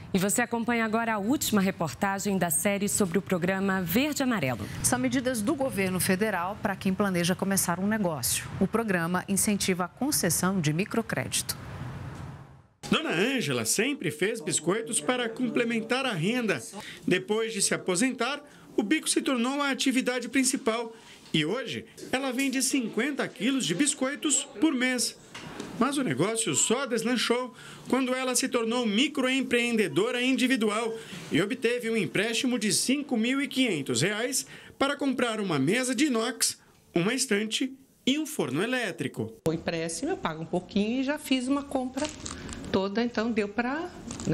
E você acompanha agora a última reportagem da série sobre o programa Verde Amarelo. São medidas do governo federal para quem planeja começar um negócio. O programa incentiva a concessão de microcrédito. Dona Ângela sempre fez biscoitos para complementar a renda. Depois de se aposentar, o bico se tornou a atividade principal. E hoje, ela vende 50 quilos de biscoitos por mês. Mas o negócio só deslanchou quando ela se tornou microempreendedora individual e obteve um empréstimo de R$ 5.500 para comprar uma mesa de inox, uma estante e um forno elétrico. O empréstimo eu pago um pouquinho e já fiz uma compra toda, então deu para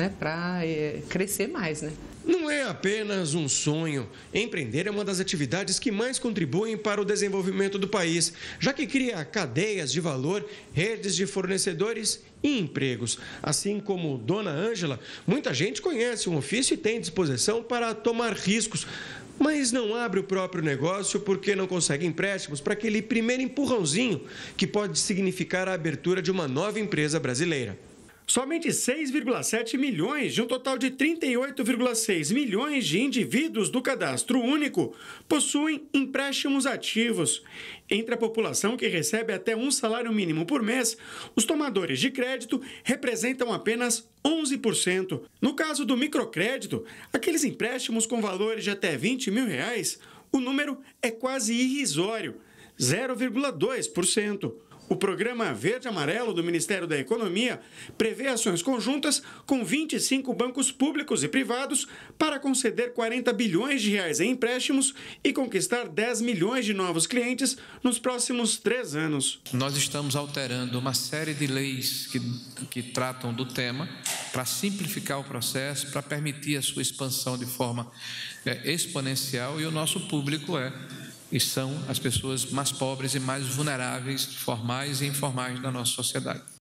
crescer mais, né? Não é apenas um sonho. Empreender é uma das atividades que mais contribuem para o desenvolvimento do país, já que cria cadeias de valor, redes de fornecedores e empregos. Assim como Dona Ângela, muita gente conhece o ofício e tem disposição para tomar riscos, mas não abre o próprio negócio porque não consegue empréstimos para aquele primeiro empurrãozinho que pode significar a abertura de uma nova empresa brasileira. Somente 6,7 milhões de um total de 38,6 milhões de indivíduos do cadastro único possuem empréstimos ativos. Entre a população que recebe até um salário mínimo por mês, os tomadores de crédito representam apenas 11%. No caso do microcrédito, aqueles empréstimos com valores de até R$20 mil, o número é quase irrisório, 0,2%. O programa Verde Amarelo do Ministério da Economia prevê ações conjuntas com 25 bancos públicos e privados para conceder R$40 bilhões em empréstimos e conquistar 10 milhões de novos clientes nos próximos 3 anos. Nós estamos alterando uma série de leis que tratam do tema para simplificar o processo, para permitir a sua expansão de forma exponencial, e o nosso público e são as pessoas mais pobres e mais vulneráveis, formais e informais da nossa sociedade.